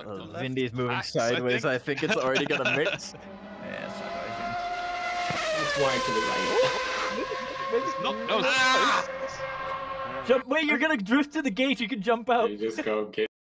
Vindy's moving sideways. I think it's already gonna miss. Yeah, It's wide to the right. No. Jump! Wait, you're gonna drift to the gate. You can jump out. You just go get.